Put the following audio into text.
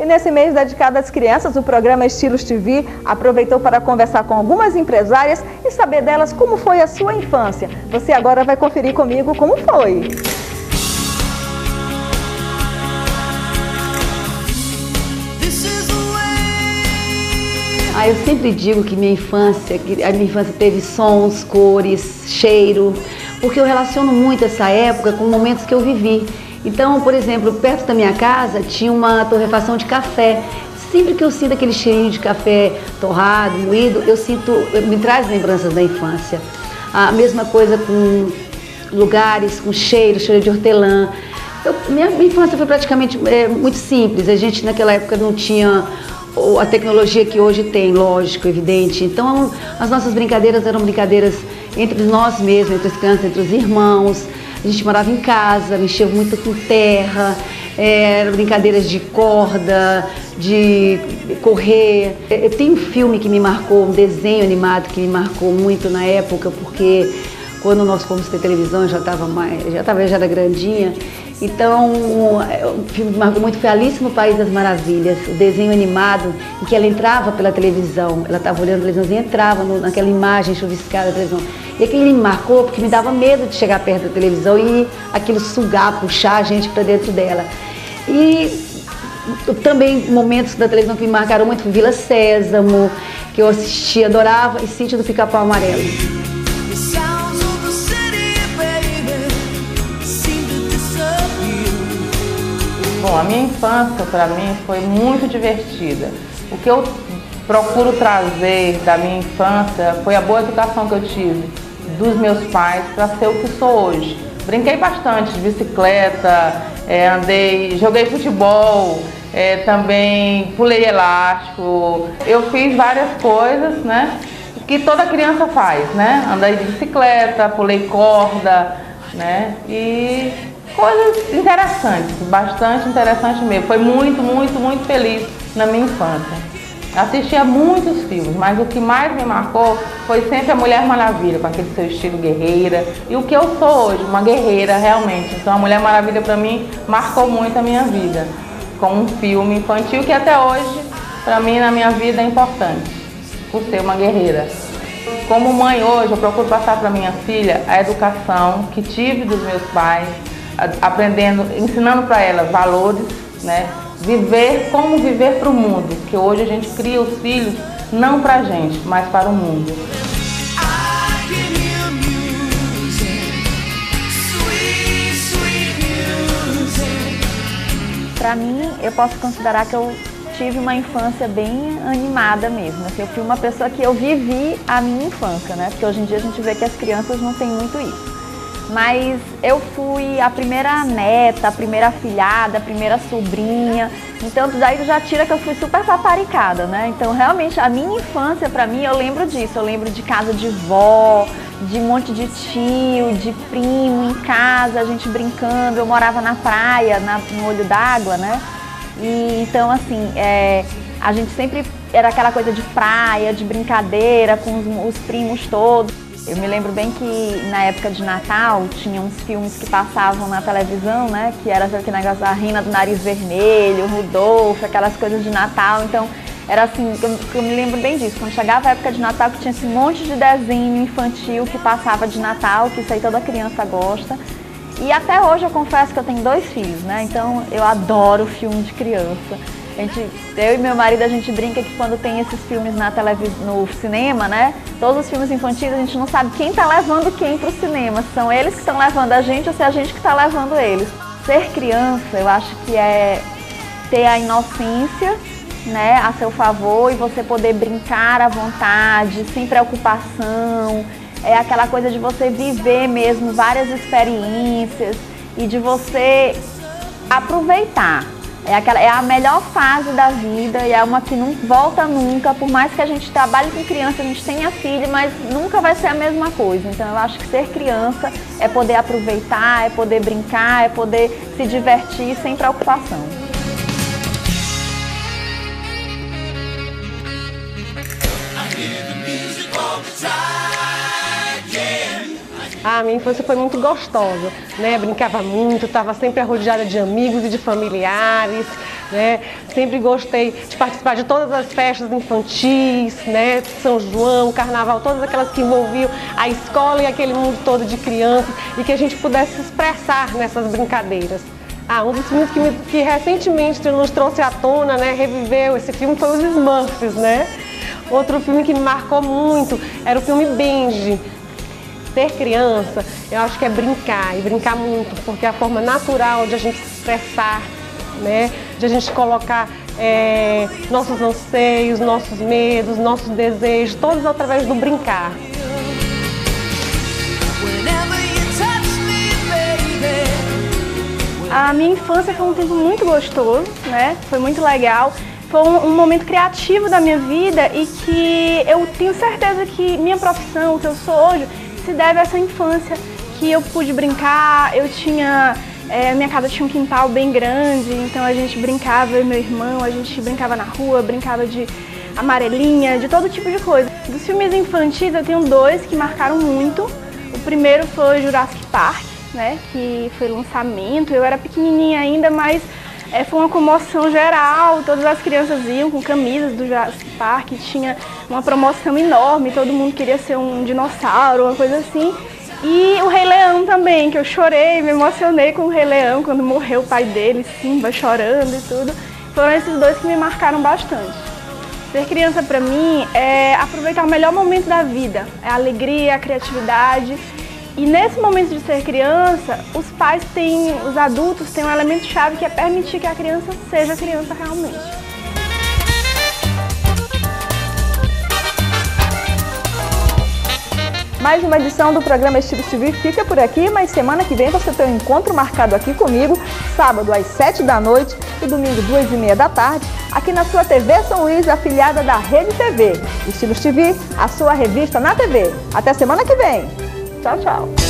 nesse mês dedicado às crianças, o programa Estilos TV aproveitou para conversar com algumas empresárias e saber delas como foi a sua infância. Você agora vai conferir comigo como foi. Eu sempre digo que a minha infância teve sons, cores, cheiro, porque eu relaciono muito essa época com momentos que eu vivi. Então, por exemplo, perto da minha casa tinha uma torrefação de café. Sempre que eu sinto aquele cheirinho de café torrado, moído, me traz lembranças da infância. A mesma coisa com lugares, com cheiro de hortelã. Minha infância foi praticamente muito simples. A gente naquela época não tinha a tecnologia que hoje tem, lógico, evidente. Então, as nossas brincadeiras eram brincadeiras entre nós mesmos, entre as crianças, entre os irmãos. A gente morava em casa, mexia muito com terra, eram brincadeiras de corda, de correr. Eu tenho um filme que me marcou, um desenho animado que me marcou muito na época, porque quando nós fomos ter televisão, eu já era grandinha. Então, o filme que marcou muito foi Alice no País das Maravilhas, o desenho animado em que ela entrava pela televisão. Ela estava olhando a televisão e entrava naquela imagem chuviscada da televisão. E aquilo me marcou porque me dava medo de chegar perto da televisão e aquilo sugar, puxar a gente para dentro dela. E também momentos da televisão que me marcaram muito foi Vila Sésamo, que eu assistia, adorava, e Sítio do Pica-Pau Amarelo. Bom, a minha infância, para mim, foi muito divertida. O que eu procuro trazer da minha infância foi a boa educação que eu tive dos meus pais para ser o que sou hoje. Brinquei bastante de bicicleta, joguei futebol, também pulei elástico. Eu fiz várias coisas, né, que toda criança faz, né? Andei de bicicleta, pulei corda, né, e coisas interessantes, bastante interessantes mesmo. Foi muito, muito, muito feliz na minha infância. Assistia muitos filmes, mas o que mais me marcou foi sempre a Mulher Maravilha, com aquele seu estilo guerreira. E o que eu sou hoje, uma guerreira realmente. Então a Mulher Maravilha para mim marcou muito a minha vida, com um filme infantil que até hoje, para mim, na minha vida é importante, por ser uma guerreira. Como mãe hoje, eu procuro passar para minha filha a educação que tive dos meus pais, ensinando para ela valores, né? Como viver para o mundo, que hoje a gente cria os filhos não para a gente, mas para o mundo. Para mim, eu posso considerar que eu tive uma infância bem animada mesmo. Assim, eu fui uma pessoa que eu vivi a minha infância, né? Porque hoje em dia a gente vê que as crianças não têm muito isso. Mas eu fui a primeira neta, a primeira afilhada, a primeira sobrinha. Então daí já tira que eu fui super paparicada, né? Então realmente a minha infância, pra mim, eu lembro disso. Eu lembro de casa de vó, de um monte de tio, de primo em casa, a gente brincando. Eu morava na praia, no Olho d'Água, né? E então assim, a gente sempre era aquela coisa de praia, de brincadeira com os primos todos. Eu me lembro bem que na época de Natal tinha uns filmes que passavam na televisão, né? Que era aquele negócio da Rina do Nariz Vermelho, Rudolfo, aquelas coisas de Natal. Então era assim, eu me lembro bem disso. Quando chegava a época de Natal, que tinha esse monte de desenho infantil que passava de Natal, que isso aí toda criança gosta. E até hoje eu confesso que eu tenho 2 filhos, né? Então eu adoro filme de criança. Eu e meu marido, a gente brinca que quando tem esses filmes no cinema, né? Todos os filmes infantis, a gente não sabe quem tá levando quem pro cinema. Se são eles que estão levando a gente ou se é a gente que tá levando eles. Ser criança, eu acho que é ter a inocência, né, a seu favor, e você poder brincar à vontade, sem preocupação. É aquela coisa de você viver mesmo várias experiências e de você aproveitar. É a melhor fase da vida e é uma que não volta nunca. Por mais que a gente trabalhe com criança, a gente tenha filho, mas nunca vai ser a mesma coisa. Então eu acho que ser criança é poder aproveitar, é poder brincar, é poder se divertir sem preocupação. A minha infância foi muito gostosa, né? Brincava muito, estava sempre rodeada de amigos e de familiares, né? Sempre gostei de participar de todas as festas infantis, né? São João, Carnaval, todas aquelas que envolviam a escola e aquele mundo todo de crianças e que a gente pudesse se expressar nessas brincadeiras. Um dos filmes que recentemente nos trouxe à tona, né, reviveu esse filme foi os Smurfs, né? Outro filme que me marcou muito era o filme Benji. Ser criança, eu acho que é brincar, e brincar muito, porque é a forma natural de a gente se expressar, né? De a gente colocar nossos anseios, nossos medos, nossos desejos, todos através do brincar. A minha infância foi um tempo muito gostoso, né? Foi muito legal. Foi um momento criativo da minha vida e que eu tenho certeza que minha profissão, o que eu sou hoje, se deve a essa infância que eu pude brincar. Minha casa tinha um quintal bem grande, então a gente brincava, eu e meu irmão, a gente brincava na rua, brincava de amarelinha, de todo tipo de coisa. Dos filmes infantis eu tenho dois que marcaram muito. O primeiro foi Jurassic Park, né, que foi lançamento. Eu era pequenininha ainda, mas foi uma comoção geral. Todas as crianças iam com camisas do Jurassic Park, tinha uma promoção enorme, todo mundo queria ser um dinossauro, uma coisa assim. E o Rei Leão também, que eu chorei, me emocionei com o Rei Leão quando morreu o pai dele, Simba, chorando e tudo. Foram esses dois que me marcaram bastante. Ser criança pra mim é aproveitar o melhor momento da vida, é a alegria, a criatividade. E nesse momento de ser criança, os adultos têm um elemento-chave que é permitir que a criança seja criança realmente. Mais uma edição do programa Estilos TV fica por aqui, mas semana que vem você tem um encontro marcado aqui comigo, sábado às 7 da noite e domingo 2h30 da tarde, aqui na sua TV São Luís, afiliada da Rede TV. Estilos TV, a sua revista na TV. Até semana que vem. Tchau, tchau.